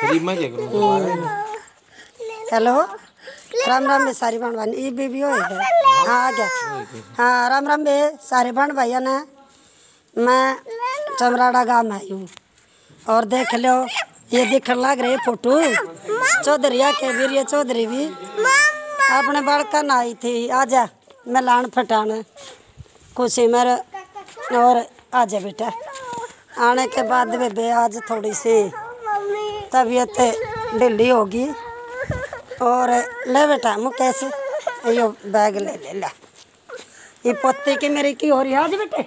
Hello Ram Ram बे सारी बहन भाई बीबी हो है। हाँ आ गया। हाँ राम राम बे सारे बहन भैया ने। मैं चमराड़ा गाँव में आई हूँ और देख लो ये दिखने लग रही फोटो चौधरिया के वीर चौधरी भी अपने बड़कन आई थी। आजा मैं लान फटान खुशी मेरे और आजा बेटा। आने के बाद बेबे आज थोड़ी सी तबीयत ढीली होगी और ले बेटा मुकेश यो बैग ले ले ला। ये पोते की मेरी की हो रही आज बेटे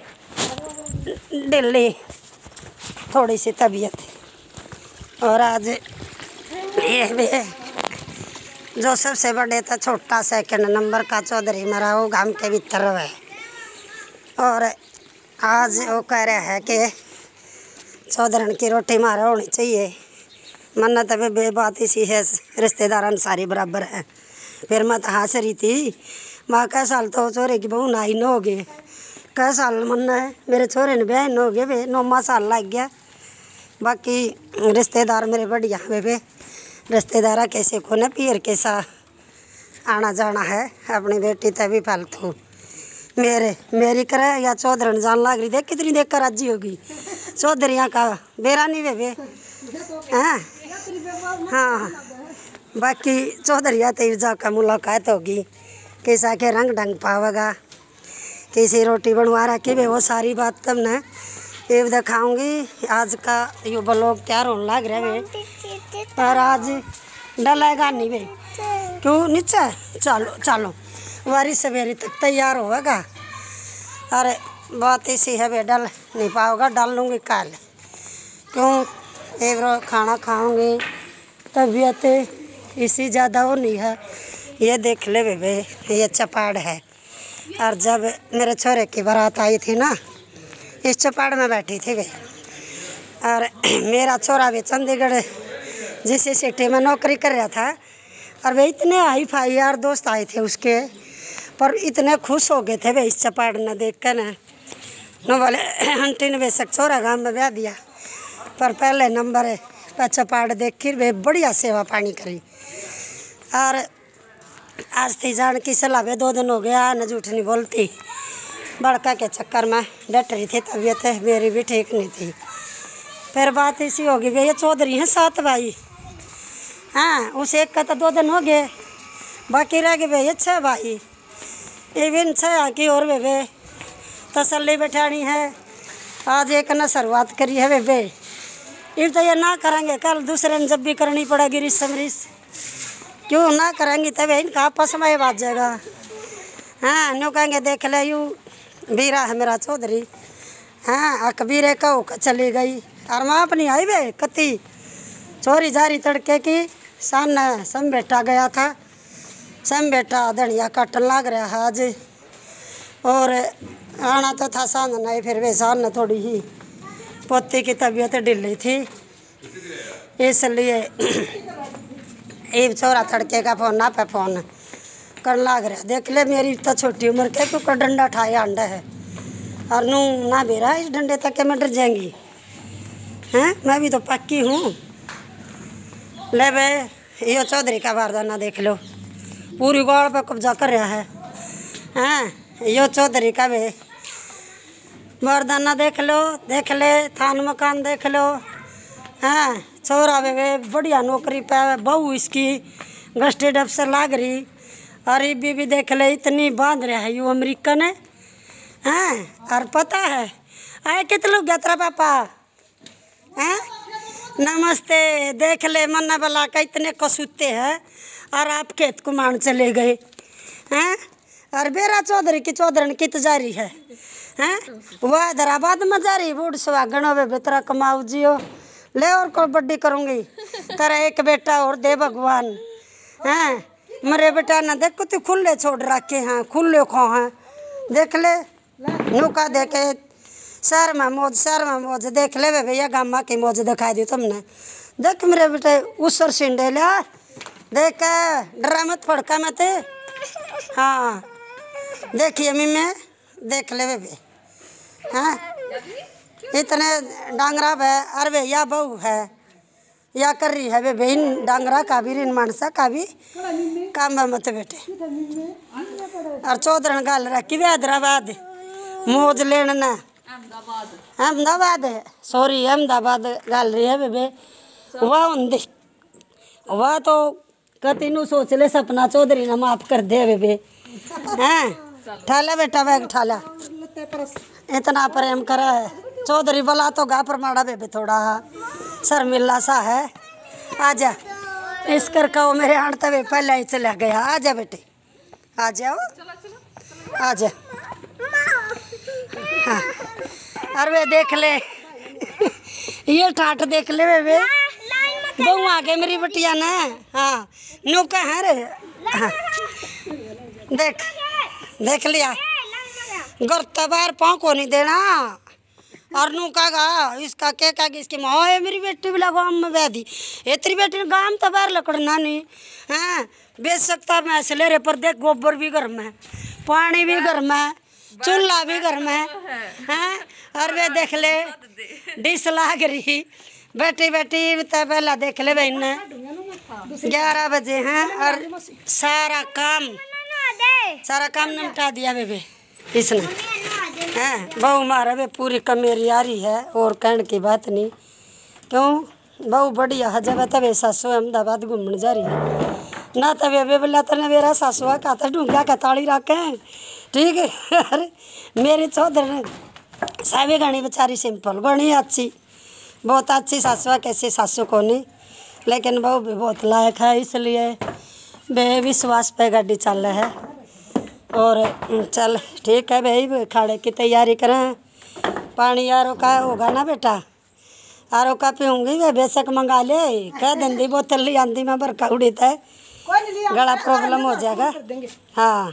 ढीली थोड़ी सी तबीयत। और आज ये भी जो सबसे बड़े था छोटा सेकंड नंबर का चौधरी मेरा वो गांव के भीतर है। और आज वो कह रहा है कि चौधरन की रोटी मारा होनी चाहिए। मन्नत अभी बे बात इसी है रिश्तेदार सारी बराबर है। फिर मैं तो हंस रही थी माँ कै साल तो छोरे की बहू नाई न हो गए कै साल मन्ना है मेरे छोरे ने ब्याह न हो गए वे 9 साल लग गया। बाकी रिश्तेदार मेरे बढ़िया वे रिश्तेदारा कैसे को न पीर कैसा आना जाना है। अपनी बेटी तभी फालतू मेरी करे या चौधरन जान लग रही देख कितनी देख कर राजी होगी। चौधरियाँ का बेरा नहीं वे हैं। हाँ बाकी चौधरिया तो जाकर मुलाकात होगी कैसा के रंग ढंग पावेगा कैसी रोटी बनवा रखी वे वो सारी बात तब न ये दिखाऊंगी। आज का यो ब्लॉग तैयार होने लग रहा है और आज डलेगा नहीं वे क्यों नीचे चलो चलो वारी सवेरे तक तैयार होगा। अरे बात इसी है वे डल नहीं पाओगा डाल लूँगी कल क्यों एक रोज खाना खाऊंगी तबीयत इसी ज़्यादा वो नहीं है। ये देख ले बे ये चपाड़ है। और जब मेरे छोरे की बारात आई थी ना इस चपाड़ में बैठी थी वे। और मेरा छोरा भी चंडीगढ़ जिस सिटी में नौकरी कर रहा था और वे इतने हाई फाई यार दोस्त आए थे उसके पर इतने खुश हो गए थे वे इस चपाड़ ने देख कर न बोले आंटी ने बेशक छोरा गाँव में ब्याह दिया पर पहले नंबर पर चपाड़ देख कर वे बढ़िया सेवा पानी करी। और आज थी जान की सलाह वे 2 दिन हो गया न झूठ नहीं बोलती बड़का के चक्कर में डट रही थी तबीयत मेरी भी ठीक नहीं थी। फिर बात इसी होगी वे ये चौधरी हैं 7 भाई। हाँ उस एक का तो 2 दिन हो गए बाकी रह गए ये 6 भाई इवन 6 की और वे तसल्ली बैठानी है। आज एक न शुरुआत करी है वे इब तो ये ना करेंगे कल दूसरे ने जब भी करनी पड़ेगी रिश्त क्यों ना करेंगी तभी इनका आपस में बात जाएगा। हाँ न्यू कहेंगे देख ले यू बीरा है मेरा चौधरी। हाँ अकबीरे कहो चली गई और माँ अपनी आई वे कती चोरी जारी तड़के की सान सम बेटा गया था सम बेटा धनिया काटन लग रहा है आज। और आना तो था सांझ नहीं फिर वे सांझ थोड़ी ही पोती की तबीयत ढीली थी इसलिए एक छोरा तड़के का फोन ना पे फोन कर लग रहा। देख ले मेरी तो छोटी उम्र के क्योंकि डंडा ठाए अंडा है और नू ना बेरा इस डंडे तक के मैं डर जाएंगी हैं। मैं भी तो पक्की हूँ। ले बे यो चौधरी का वारदाना देख लो पूरी गौड़ पे कब्जा कर रहा है। हैं यो चौधरी का वे वारदाना देख ले थान मकान देख लो। हाँ छोरा वे बढ़िया नौकरी पे बहू इसकी गस्टेड अफसर लाग रही और ये भी देख ले इतनी बांध रहा है यू अमेरिकन है। हाँ और पता है आए कितने लोग यात्रा पापा हैं नमस्ते देख ले मन्ना बला का इतने कसूते हैं और आप खेत को मान चले गए हैं। और बेरा चौधरी की चौधरन कित जारी है हैं वह हैदराबाद में जा रही बूढ़ सुहागन हो बेतरा कमाऊ जियो ले और को बड्डी करूँगी तेरा एक बेटा और दे भगवान। हैं मेरे बेटा ना देखो तू खुले छोड़ रखे हैं खुले खो हैं देख ले नौका देखे शहर में मौज देख ले भैया गामा की मौज दिखा दी तुमने। देख मेरे बेटे उसर सिंडे लिया देख डरा मत फड़का मत। हाँ देखिए मैं देख ले बे हाँ इतने डांगरा है अरे भैया बहू है या कर रही है बेबे इन डांगरा का भी इन मानसा का भी काम मत बेटे और चौधरन गाल रखी वे हैदराबाद मौज लेना ना अहमदाबाद है सॉरी अहमदाबाद गाल रही है बेबे वाह उन्दी वाह तो कति नु सोच ले सपना चौधरी ना माफ कर दे बेबे हैं ठाला बेटा बैग ठाला इतना प्रेम करे चौधरी बोला तो गा पर माड़ा बेबे थोड़ा शर्मिला सा है आजा इस कर कहो मेरे आंट तवे पहले ही चला गया आजा बेटे आ जाओ आजा हाँ अरे वे देख ले ये ठाठ देख ले बेबे बहू आ गए मेरी बटिया ने हाँ नो कहाँ रे हाँ देख देख लिया गुरतबार पाँव को नहीं देना और नू कहा इसका क्या कहा इसकी माँ है मेरी बेटी भी लगाम में बैठी इतनी बेटी गाम तो बाहर लकड़ना नहीं हाँ बेच सकता मैं इसलिए रे पर देख गोबर भी घर में पानी भी घर में चूल्हा भी घर में हाँ और वे देख ले डिश लाग रही बेटी बेटी तो पहला देख ले बहन 11 बजे हैं और सारा काम निपटा दिया बेबे इसने हैं बहू मारा वे पूरी कमेरी आ रही है और कहने की बात नहीं क्यों बहू बढ़िया है जब तब सासू अहमदाबाद घूमने जा रही है ना तब वे बोला तो मेरा सासुआ का था ढूंढा का ताड़ी रखे ठीक है अरे मेरी चौधरी सावी गणी बेचारी सिंपल गणी अच्छी बहुत अच्छी सासुआ कैसी सासू को नहीं लेकिन बहू भी बहुत लायक है इसलिए बेविश्वास पे गाड़ी चल रहा है और चल ठीक है भाई खाने की तैयारी करें पानी आरो का होगा ना बेटा आरो का पीऊँगी वे बेशक मंगा ले कह देंगी बोतल ली आंधी में बरका उड़ी है गला प्रॉब्लम हो जाएगा हाँ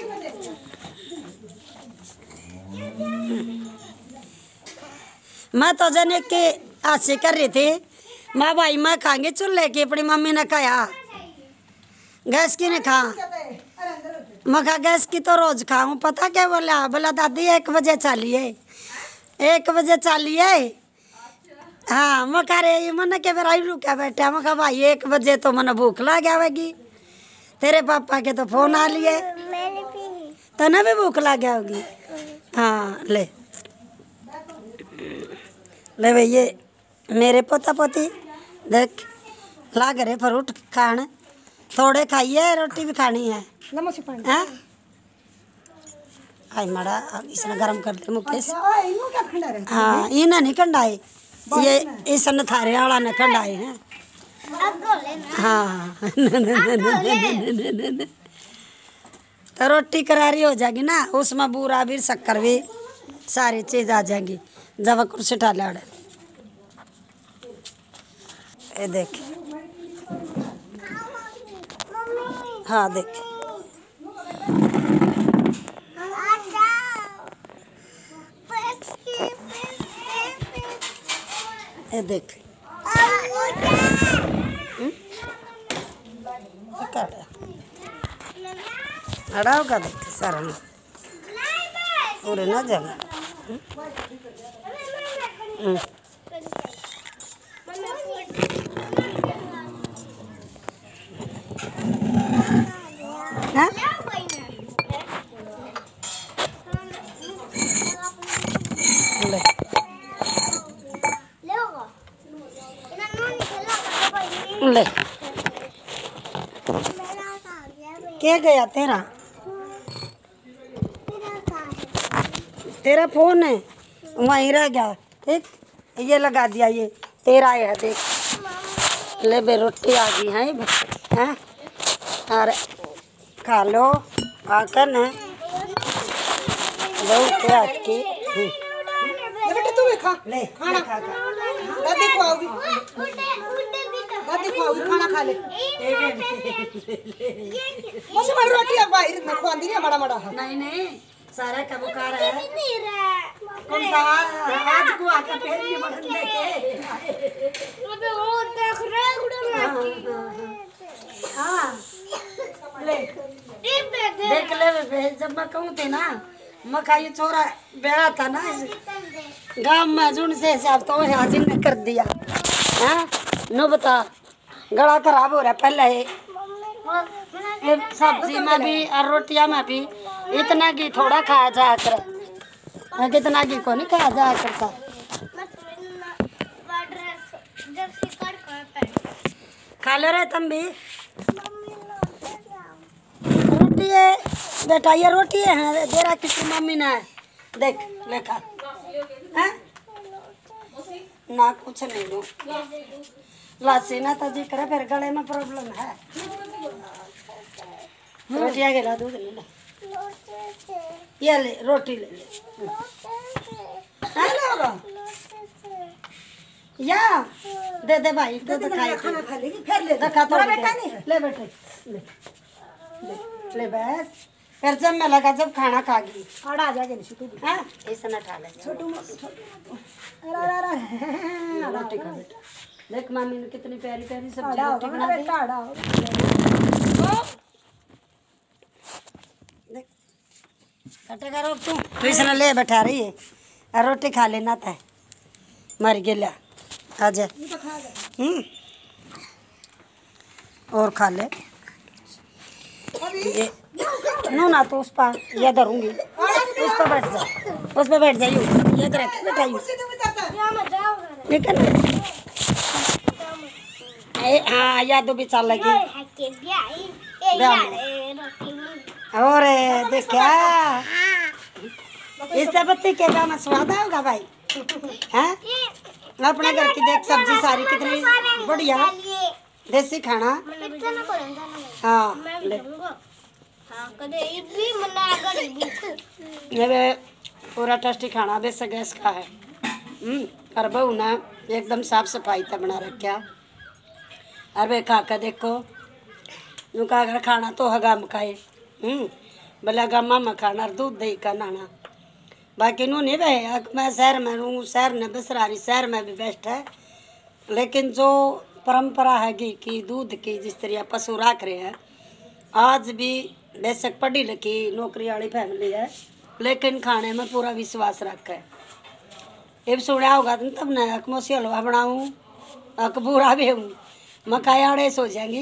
मैं तो जने के आशे कर रही थी माँ भाई मैं खाएंगे चूल्हे की अपनी मम्मी ने कहा गैस की ने खा मैं कहा गैस की तो रोज खाऊं पता क्या बोला दादी 1 बजे चलिए 1 बजे चलिए हाँ मैं कह रही मन के बेरा रुका बैठा मैं कहा भाई 1 बजे तो मन भूख लग आवेगी तेरे पापा के तो फोन आ लिए तो ना भी भूख लग होगी हाँ ले भाई ये मेरे पोता पोती देख लाग रहे फ्रूट खाने थोड़े खाइए रोटी भी खानी है हाँ आई मड़ा इसने गरम कर दे मुकेश हाँ इन्हें नहीं कंडाए ये इसने थारे वाला ने कंडाए हैं हाँ तो रोटी करारी हो जाएगी ना उसमें बूरा भी शक्कर भी सारी चीज़ आ जाएगी जब कुर्सी डाले उड़े ये देख हाँ देख ये देख अड़ा होगा देख सारा ना पूरे ना जगह ले क्या गया तेरा फोन है वहीं रह गया ठीक ये लगा दिया ये तेरा है देख ले बे रोटी आ गई हैं और खा लो आकर न बहुत हाथ की बेटा तू भी खा ले खाना खा दादी खुआओगी खाना खा ले मुझे मर रोटी अब बाहर में खुआंदी नहीं बड़ा बड़ा नहीं सारा का बुखार है कौन सा आज को आकर पैर नहीं बढ़ने के अबे वो देख रहे गुड़न हाँ ले देख ले जब मैं कहूँ थे ना मकाई छोरा ब्याह था ना गांव में जुन से हिसाब तो हाजिर ने कर दिया हाँ नो बता गला खराब हो रहा पहले ही ये सब्जी में भी और रोटियां में भी इतना घी थोड़ा खाया जाया कर कितना घी को नहीं खाया जाया करता खा ले रहे तुम भी रोटी है बेटा ये रोटी है दे रहा किसी मम्मी ने देख लेखा है ना कुछ नहीं दो लासी ना तो जी करे फिर गले में प्रॉब्लम है रोटियां गिला दूध ले ले ये ले रोटी ले ले है ना या दे दे भाई दे दे खाना खा लेगी फिर ले दखा तो बेटा नहीं है ले बेटे ले बस फिर जब मैं लगा जब खाना खा गई और आ जाएगी छोटू हाँ ऐसा ना खा ले छोटू रोटी खा बेटा देख मामी ने कितनी प्यारी प्यारी सब्जी रोटी बना दी देख कटेगा रोक तू इसने ले बैठा रही है और रोटी खा लेना था मर गया आजा और खा ले ये नो ना तो उस पर ये धरूंगी उस पर बैठ जा उस पर बैठ जाइयो ये कर बैठाइयो ठीक है ना हाँ याद भी चल लगी और देख क्या इस पत्ती के गाना स्वाद होगा भाई हैं अपने घर की देख सब्जी सारी कितनी बढ़िया देसी खाना हाँ ये पूरा टेस्टी खाना बेस गैस का है और बहू ना एकदम साफ सफाई तक बना रखा अरे खा कर देखो उनका अगर खाना तो हगाम खाए भला गमा में खाना दूध दही का नाना बाकी नू नहीं भाई मैं शहर में हूँ शहर में बसरारी शहर में भी बेस्ट है लेकिन जो परंपरा है घी की दूध की जिस तरह पशु रख रहे हैं आज भी बेशक पढ़ी लिखी नौकरी वाली फैमिली है लेकिन खाने में पूरा विश्वास रखा है ये सुना होगा तुम तब ना अकमोसी हलवा बनाऊँ अकबूरा भी हूँ मकाई आड़े सो जाएंगी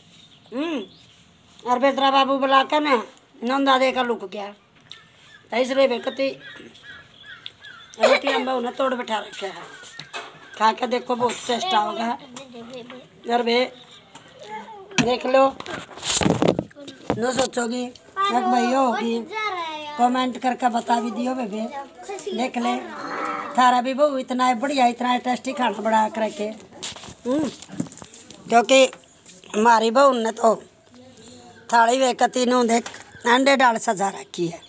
और बेतरा बाबू बुला कर ना नंदा दे का लुक गया तो इसलिए बेकती रोटी अम्बा उन्हें तोड़ बैठा रखे है खा के देखो बहुत टेस्ट होगा और भे देख लो न सोचोगी एक भाई होगी कमेंट करके बता भी दियो बेबे देख ले थारा भी बहु इतना बढ़िया इतना टेस्टी खाना बना कर रखे क्योंकि हमारी बहू ने तो थाली वेकती नू देख अंडे डाल सजा रखी है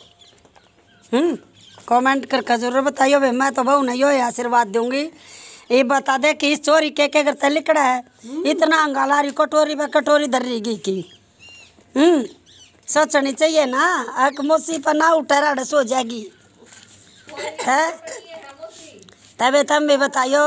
कमेंट करके जरूर बताइयो भाई मैं तो बहू ने यो आशीर्वाद दूंगी ये बता दे कि इस चोरी के करते लिखड़ा है इतना अंगालारी कटोरी में कटोरी धरेगी की सोचनी चाहिए ना अक मोसी पर ना उठा रहा सो जाएगी है तबे तुम भी बताइयो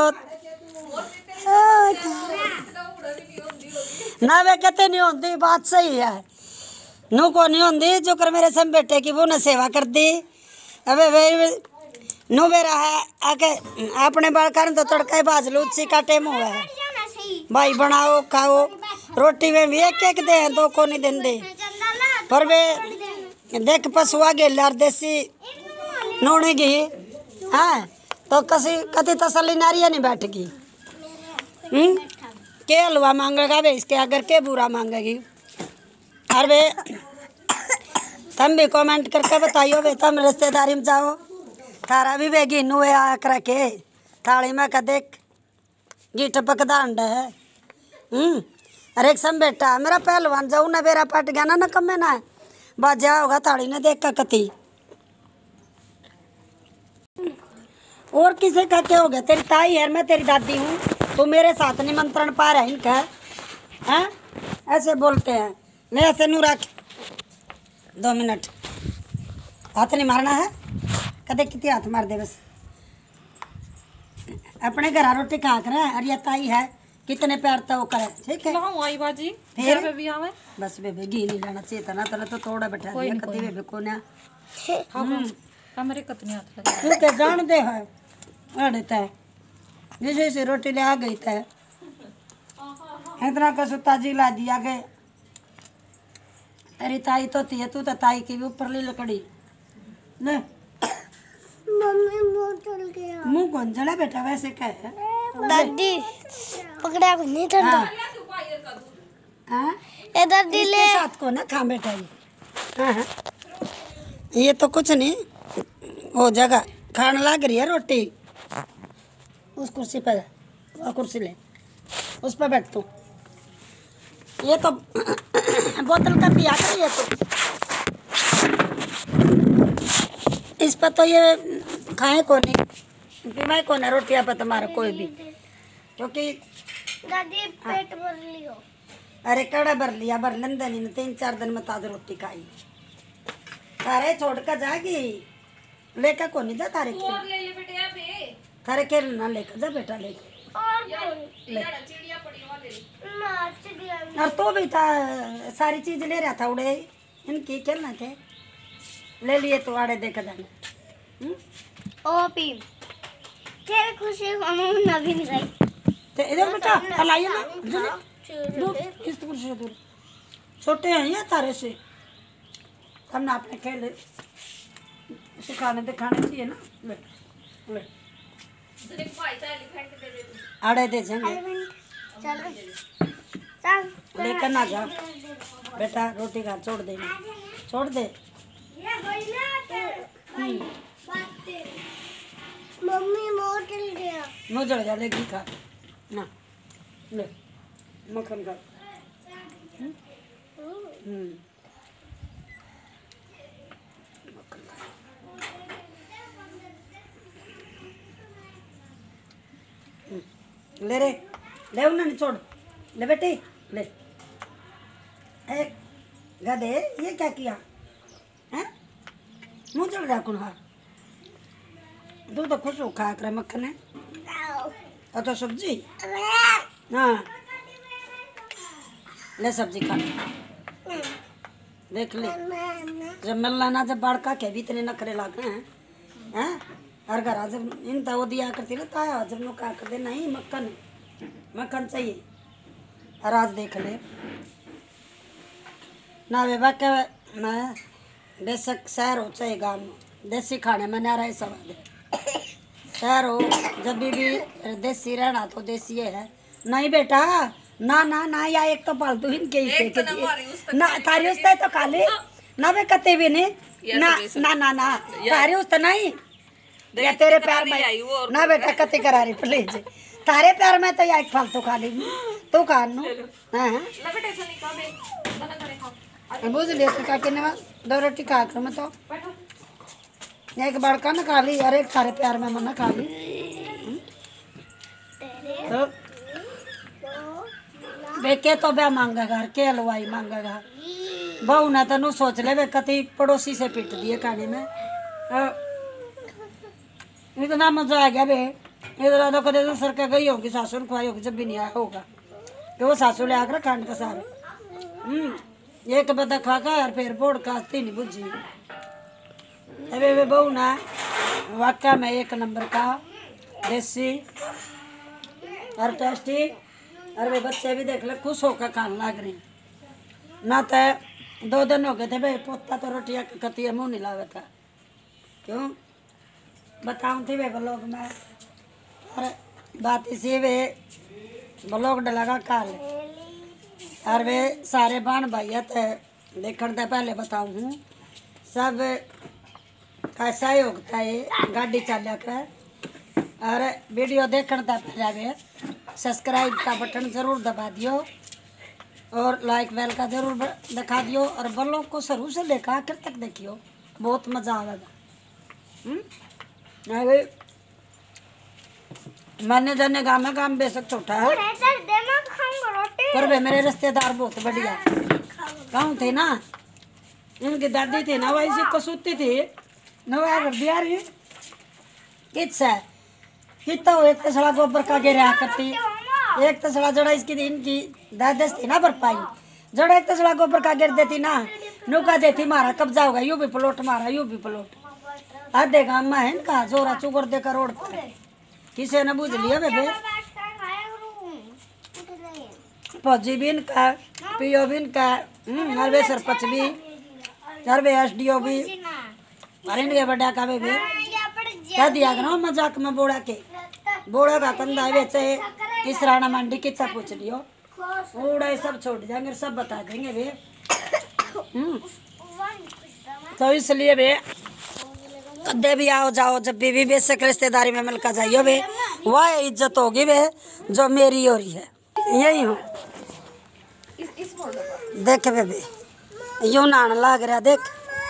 ना वे कहते नहीं होती बात सही है नू को नहीं होती जो कर मेरे सम बेटे की वो न सेवा कर दी अबे वे नू मेरा है आके अपने बाल कर तो तड़का बाज लूची का टेम हुआ है भाई बनाओ खाओ रोटी में भी एक एक दे दो को नहीं देंगे पर वे देख पशु आगे लार देसी नोने की हाँ तो कसी कति तसली नारिया नहीं बैठेगी के हलवा मांगेगा वे इसके अगर के बुरा मांगेगी और वे तुम भी कमेंट करके बताइयो वे तुम रिश्तेदारी में जाओ थारा भी बेगी नुए आक रखे थाली में का देख घी टपकदा अंडा है अरे एक सम बेटा मेरा पहलवान जाऊ ना बेरा पट गया ना कमे ना बाजा होगा थाली ने देख का कती और किसे का क्या हो गया तेरी ताई है मैं तेरी दादी हूँ तो मेरे साथ निमंत्रण पा रहा है इनका हैं ऐसे बोलते हैं मैं ऐसे नू रख 2 मिनट हाथ नहीं मारना है कदे कितने हाथ मार दे बस अपने घर रोटी खा कर और ये ताई है कितने प्यार तो वो करे ठीक है आई बाजी फिर बेबी आवे बस बेबे घी नहीं लेना चाहिए था ना तो थोड़ा बैठा दिया कदी बेबे को ना हमारे कितने हाथ लगे तू क्या जान दे है अड़ता है जैसे रोटी ले आ गई था इतना का सुता जी ला दिया के तेरी ताई तो थी, तू तो ताई की भी ऊपर ली लकड़ी ने मम्मी मुंह चल गया। मुंह कौन चला बेटा वैसे क्या है? दादी पकड़ा को नहीं था। हाँ ए दादी ले इसके साथ को ना खा बेटा ये। हाँ हाँ ये तो कुछ नहीं, वो जगह खाने लग रही है रोटी। उस कुर्सी पर वो कुर्सी ले, उस पर बैठ तू। ये तो बोतल का पिया कर, ये तो इस पर तो ये खाए को नहीं पीवाए को ना रोटियां पर तुम्हारा कोई भी, क्योंकि दादी पेट भर लियो। अरे कड़ा भर लिया, भर लेंदे नहीं 3-4 दिन में ताज़ा रोटी खाई। तारे छोड़ कर जागी लेकर को नहीं जा तारे खेल, तारे खेल ना लेकर जा बेटा लेकर। और तो भी था सारी चीज ले रहा था उड़े, इनकी खेलना थे ले लिए तो आड़े देकर जाने। ओ पी तेरे खुशी हम नभी नहीं गई। तो इधर बेटा हलाइए ना दूर, इस दूर से दूर, छोटे हैं ये तारे से, हमने अपने खेल सिखाने दिखाने चाहिए ना। ले ले आड़े दे जाएंगे, चलो चल लेकर ना जा बेटा, रोटी खा छोड़ दे, छोड़ दे। मम्मी मुंह चल गया। मुँह जल जा, ले घी खा ना, ले मक्खन खा। ले रे ले, उन्हें छोड़ ले बेटी ले। ए गधे ये क्या किया है? मुँह जल रहा कुन, तू तो खुश हो खा कर मक्खन है। अच्छा सब्जी, हाँ ले सब्जी खा, देख ले जब मिलना ना, जब बाढ़ का के भी इतने नखरे लागे हैं हर घर जब इन तो वो दिया करती ना ताया, जब नो क्या कर दे नहीं मक्खन मक्खन चाहिए। और आज देख ले ना वे बाके मैं बेशक शहर हो चाहे गाँव में, देसी खाने में ना रहे स्वाद है। शहर हो जब भी देसी रहना तो देसी है नहीं बेटा, ना ना ना या एक तो पालतू इनके हिस्से ना तारी उस तो खाली ना वे कते भी नहीं ना ना ना ना तारी उस नहीं या तेरे प्यार में ना बेटा कते करा रही प्लीज, तारे प्यार में तो या एक फालतू खाली तू खान बुझ ले का के ना 2 रोटी खा कर मैं तो एक बड़का ना खा ली, अरे तारे प्यार में मना खा ली। तो बेके तो बे मांगेगा के हलवाई मांगेगा, बहू ने तो सोच ले वे कति पड़ोसी से पिट दिए खाने में। इतना मजा आ गया बे, इतना तो कदे दूसर के गई होगी सासू ने खुआई होगी, जब भी नहीं आया होगा कि वो सासू ले आकर खांड का सारे एक बदा खा का और फिर बोड़ कास्ती नहीं बुझी। अबे वे बहू ना वाकई में 1 नंबर का देसी और टेस्टी, और वे बच्चे भी देख ले खुश होकर खाने लग रहे ना। तो 2 दिन हो गए थे भाई, पोता तो रोटियाँ कती मुँह नहीं लावे था, क्यों बताऊँ थी वे ब्लॉग में। और बात इसी वे ब्लॉग डलागा काल, और वे सारे बहन भाई थे देखने से पहले बताऊँ हूँ सब कैसा ही होता है गाड़ी चला कर, और वीडियो देखने से पहले वे सब्सक्राइब का बटन ज़रूर दबा दियो और लाइक बेल का ज़रूर दिखा दियो, और ब्लॉग को शुरू से लेकर आखिर तक देखियो, बहुत मज़ा आएगा। मैंने जाने गाँव बेशक छोटा है पर वे मेरे रिश्तेदार बहुत बढ़िया गाँव थे ना, इनकी दादी थी ना वैसे कसूती थी नवा कर दिया रही कितना एक तसड़ा गोबर का गिरा करती, एक तसड़ा जड़ा इसकी इनकी दादस थी ना भरपाई, जड़ा एक तसड़ा गोबर का गिर देती ना नुका देती मारा कब्जा होगा, यूं भी प्लॉट मारा यूं भी प्लॉट आधे गाँव में है इनका जोरा चुगर देकर रोड पर किसी ने बुझ लिया बेबे। फौजी भी इनका, पीओ भी इनका, हर वे सरपंच भी, हर वे एसडीओ भी, और इनके बड़ा का भी कह दिया करो मजाक में बोड़ा के बोड़ा का कंधा बेचे किस राणा मंडी कितना पूछ लियो बूढ़ा सब छोड़ जाएंगे सब बता देंगे वे। तो इसलिए वे कदे भी आओ जाओ जब भी बेशक रिश्तेदारी में मिलकर जाइयो वे वह इज्जत होगी वे जो मेरी हो रही है। यही हूँ देख बेबी यूं नान लग रहा देख।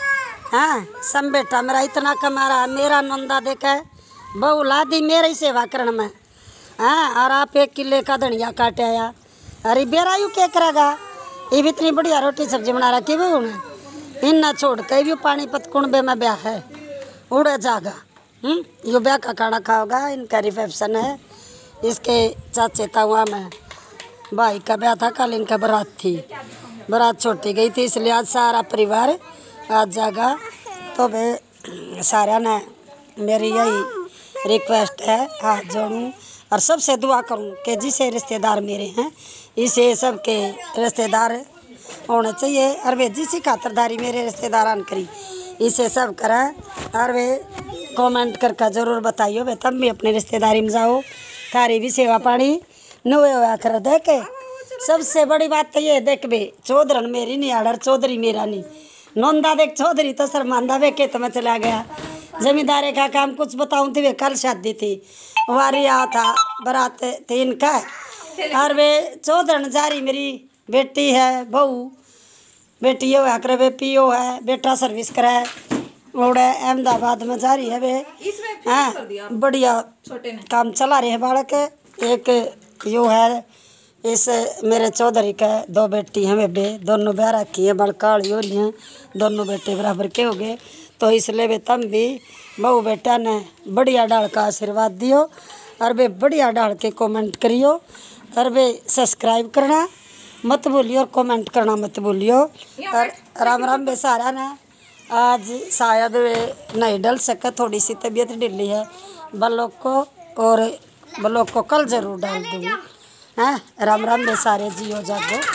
हाँ सब बेटा मेरा इतना कमा रहा मेरा नंदा देखा है बहू ला दी मेरी सेवा करने में। हाँ और आप 1 किले का धनिया काटे आया अरे बेरा यू क्या करेगा ये भी इतनी बढ़िया रोटी सब्जी बना रखी बहू ने इन ना छोड़ के भी पानीपत कुंबे में ब्याह है उड़े जागा। यो ब्याह का खाना खाओगा इनका रिसेप्शन है इसके चाचे ताऊआ में भाई का ब्याह था कल इनका बारात थी बारात छोटी गई थी इसलिए आज सारा परिवार आज जागा। तो भाई सारा ने मेरी यही रिक्वेस्ट है हाथ जोड़ूँ और सबसे दुआ करूँ कि जिसे रिश्तेदार मेरे हैं इसे सबके रिश्तेदार होने चाहिए और वे जिसी खातरदारी मेरे रिश्तेदारान करी इसे सब करें और वे कमेंट करके ज़रूर बताइयो वे तब भी अपनी रिश्तेदारी में जाओ थारी भी सेवा पानी नुए हुआ कर देखे। सबसे बड़ी बात तो ये देख बे चौधरन मेरी नहीं आडर चौधरी मेरा नहीं नौंदा देख चौधरी तो शर्मांदा वे खेत में चला गया जमींदारे का काम कुछ बताऊँ थी वे कल शादी थी वारी आ था बारात 3 का और वे चौधरन जारी मेरी बेटी है बहू बेटी ये हुआ करे वे पीओ है बेटा सर्विस करे और अहमदाबाद में जारी है वे। हाँ बढ़िया काम चला रहे हैं बालक एक यो है इस मेरे चौधरी का 2 बेटी हैं बेबे दोनों ब्याह रखी है बड़काड़ी हो रही हैं दोनों बेटे बराबर के हो गए। तो इसलिए वे तम भी बहू बेटा ने बढ़िया डाल का आशीर्वाद दियो और वे बढ़िया डाल के कमेंट करियो और वे सब्सक्राइब करना मत भूलियो और कमेंट करना मत भूलियो। और राम राम वे सारा ने आज शायद वे नहीं डल सके थोड़ी सी तबीयत ढीली है ब्लॉग को और ब्लॉग को कल ज़रूर डाल दूँगी। हाँ राम राम वे सारे जियो जागो।